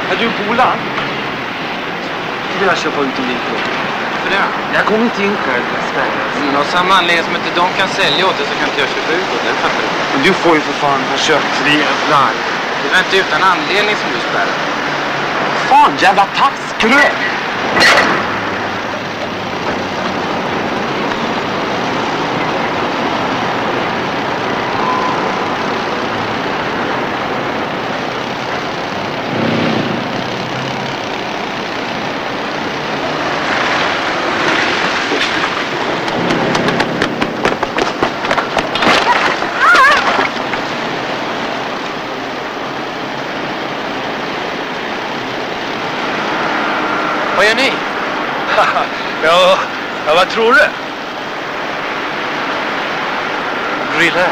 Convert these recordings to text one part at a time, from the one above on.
Är du polaren? Jag vill köpa ut en liten. För det? Jag kommer inte in själv, jag svär. Men av samma anledning som inte de kan sälja åt det så kan inte jag köpa ut åt det, fattar du? Men du får ju för fan ha köpt 3 jävlar. Det är inte utan anledning som du spärrar. Fan, jävla taskgröt! Vad gör ni? Ja, vad tror du? Grillar.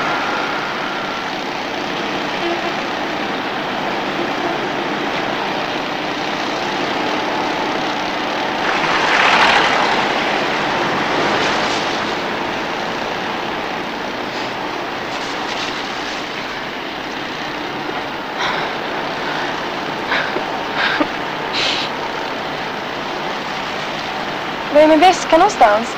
Var är min väska någonstans?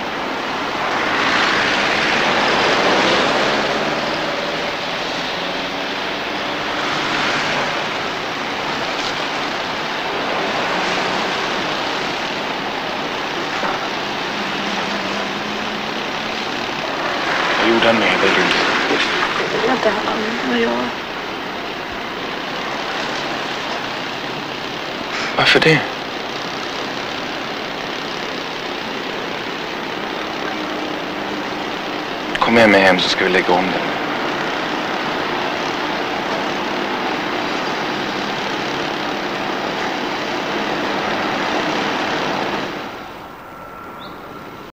Vad gjorde han med dig? Vänta, vad jag... Varför det? Kom med mig hem så ska vi lägga om den.